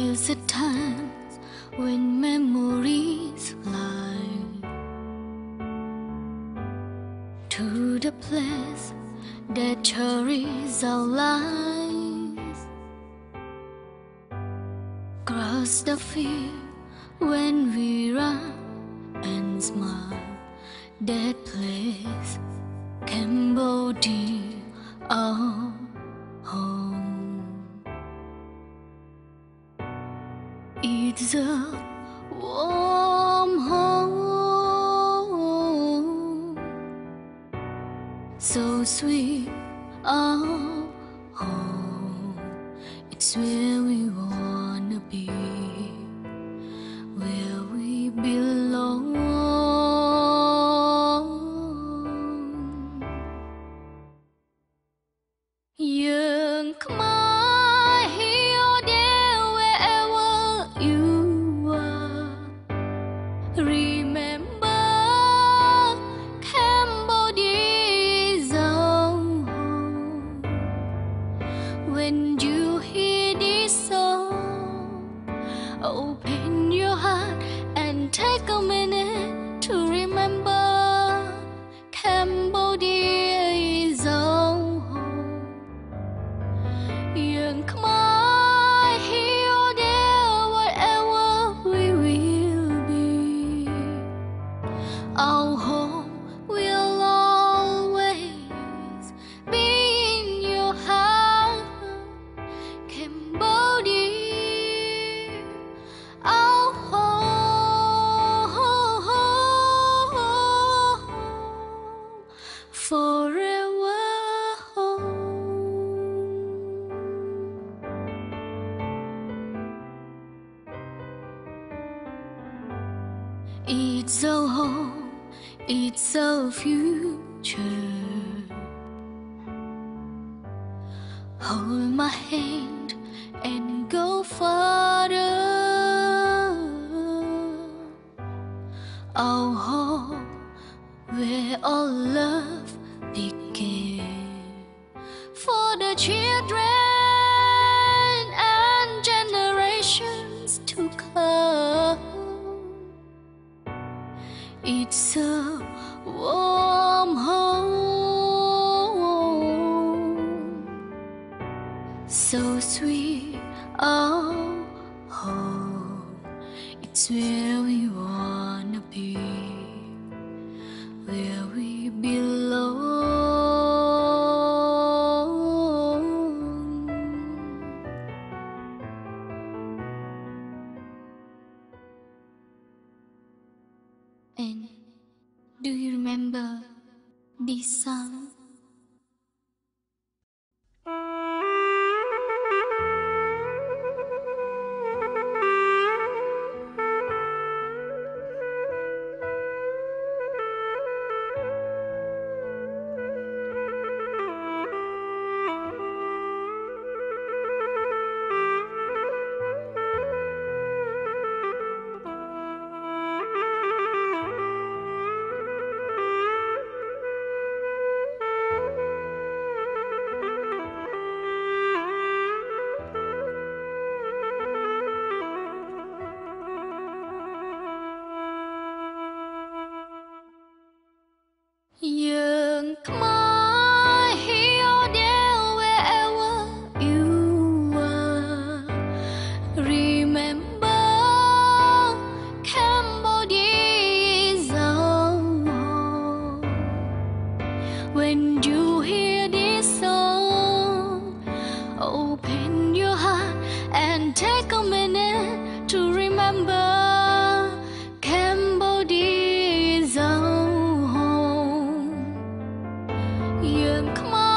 There's a time when memories fly to the place that cherishes our lives. Cross the field when we run and smile. That place, Cambodia, our home. It's a warm home, so sweet, our home. It's where we wanna be, where we belong. Young Khmer, here, there, wherever you are. Remember, Cambodia is our home. When you hear this song, open your heart and take a minute to remember. Cambodia is our home. Young Khmer, here or there, wherever we will be, our home will always be in your heart. Cambodia, our home, forever home. It's our home, it's our future. Hold my hand and go farther. Our home, where all love began. For the children and generations to come. It's a warm home, so sweet, our home. It's where we wanna be, where we belong. And do you remember this song? Young Khmer, here or there, wherever you are. Remember, Cambodia is our home. When you hear this song, open your heart and take a minute to remember. Cambodia is our home. Young Khmer.